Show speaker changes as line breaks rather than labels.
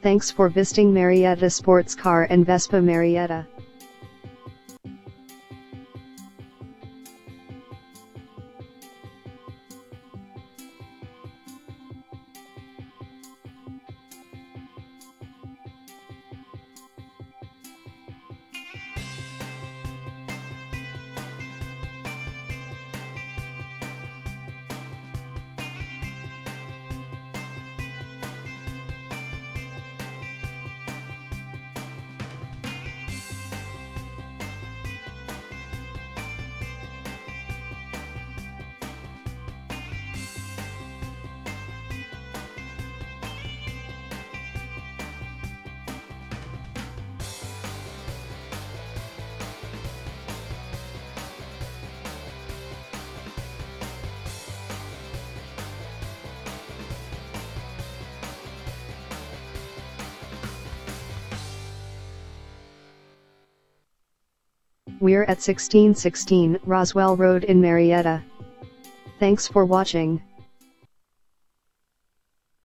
Thanks for visiting Marietta Sports Car and Vespa Marietta. We're at 1616 Roswell Road in Marietta. Thanks for watching.